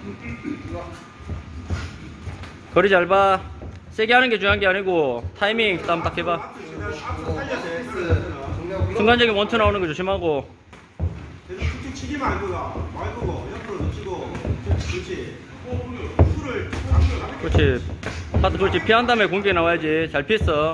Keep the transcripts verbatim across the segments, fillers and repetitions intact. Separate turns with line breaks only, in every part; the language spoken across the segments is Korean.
거리 잘 봐. 세게 하는 게 중요한 게 아니고 타이밍 싸움 딱 해봐. 순간적인 원투 나오는 거 조심하고.
툭툭 치기만 안 그가 말고 옆으로 놓치고. 그렇지. 풀을
그렇지. 파트 그렇지. 피한 다음에 공격이 나와야지. 잘 피했어.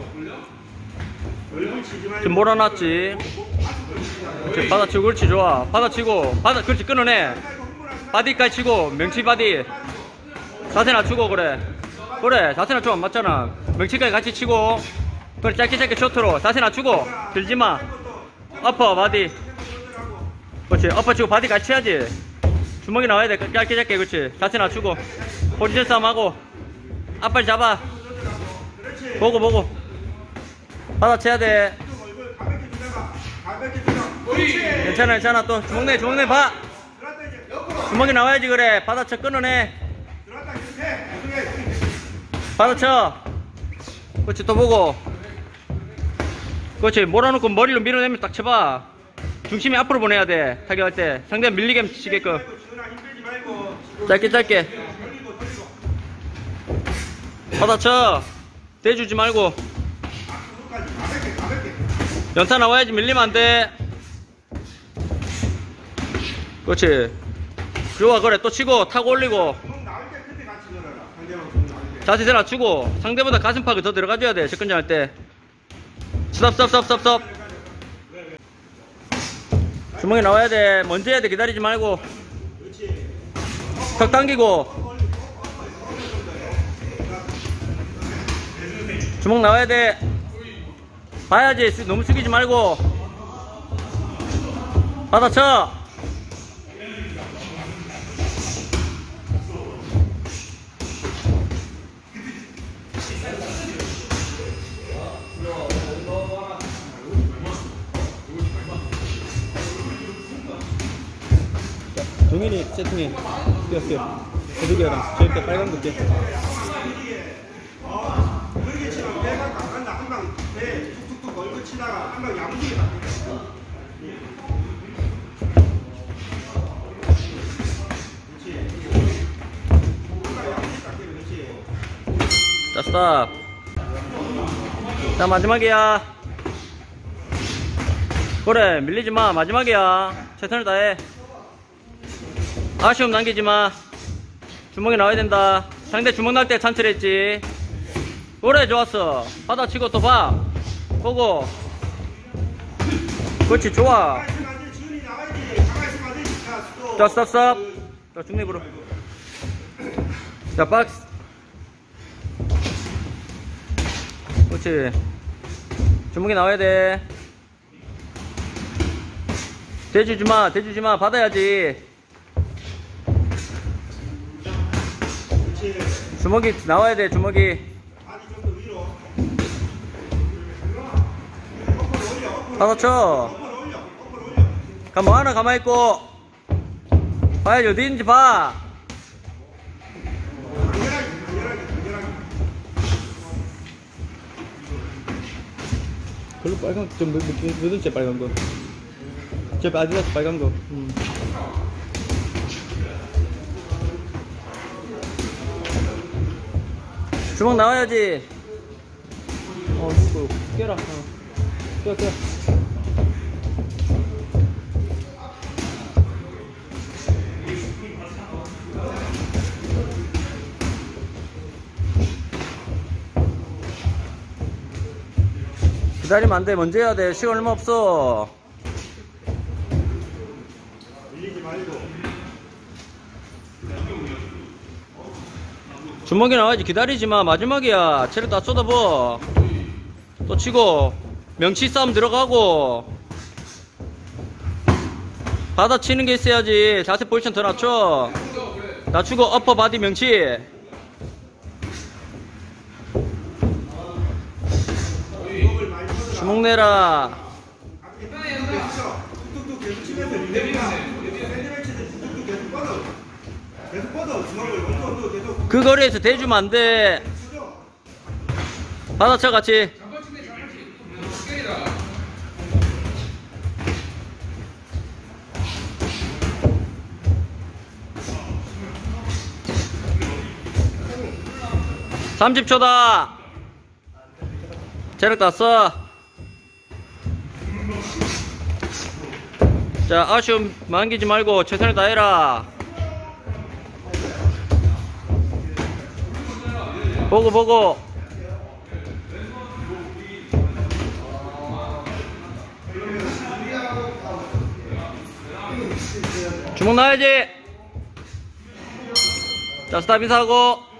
지금 몰아놨지. 그렇지. 받아치고 그렇지. 좋아. 받아치고 받아 그렇지. 끊어내. 바디까지 치고 명치 바디. 자세 낮추고 그래. 그래. 자세 낮추면 안 맞잖아. 명치까지 같이 치고. 그래. 짧게 짧게 쇼트로. 자세 낮추고. 들지마. 어퍼 바디. 그렇지. 어퍼 치고 바디 같이 해야지. 주먹이 나와야 돼. 짧게 짧게. 그렇지. 자세 낮추고. 포지션 싸움하고. 앞발 잡아. 보고 보고. 받아쳐야 돼. 괜찮아 괜찮아. 또 주먹 내 주먹 내 봐. 주먹이 나와야지. 그래. 받아쳐 끊어내. 받아쳐. 그렇지. 또 보고. 그렇지. 몰아놓고 머리로 밀어내면 딱 쳐봐. 중심이 앞으로 보내야 돼. 타격할 때 상대가 밀리게 치게끔. 짧게 짧게. 받아쳐. 대주지 말고. 연타 나와야지. 밀리면 안돼. 그렇지. 좋아. 그래. 또 치고 타고 올리고. 자세 잘 낮추고. 상대보다 가슴팍이 더 들어가줘야 돼. 접근전 할 때. 스톱 스톱 스톱 스톱 스톱. 주먹이 나와야 돼. 먼저 해야 돼. 기다리지 말고. 턱 당기고. 주먹 나와야 돼. 봐야지. 너무 숙이지 말고. 받아쳐. 동현이 세팅해. 뛰어 뛰어. 어디게라. 저기 빨간 거 뛰어.
그렇게 치면 배가 안 간다. 한 방 배 툭툭툭 걸고 치다가 한 방 야무지게 다.
자, 스탑. 자, 마지막이야. 그래, 밀리지 마. 마지막이야. 최선을 다해. 아쉬움 남기지 마. 주먹이 나와야 된다. 상대 주먹 날 때 찬철했지. 그래, 좋았어. 받아치고 또 봐. 보고. 그렇지, 좋아. 자, 스탑, 스탑. 자, 중립으로. 자, 박스. 그렇지. 주먹이 나와야 돼. 대주지 마, 대주지 마. 받아야지. 주먹이 나와야 돼. 주먹이. 받아쳐. 가만 하나 가만히 있고. 봐야지. 어디 있는지 봐. 별로 빨간 좀 몇, 몇, 몇 원째 빨간 거. 저 아디다스 빨간 거. 음. 주먹 나와야지. 어, 이거 깨라. 어. 깨, 깨. 기다리면 안 돼. 먼저 해야 돼. 시간 얼마 없어.
밀리지 말고.
주먹이 나와야지. 기다리지 마. 마지막이야. 체력 다 쏟아부. 또 치고. 명치 싸움 들어가고. 받아치는 게 있어야지. 자세 포지션 더 낮춰. 낮추고 어퍼 바디 명치. 주먹 내라. 그 거리에서 대주면 안 돼. 받아쳐 같이. 삼십 초다. 체력 다 써. 자, 아쉬움 만기지 말고 최선을 다해라. 보고 보고. 주먹 나야지. 자, 스탑 인사하고.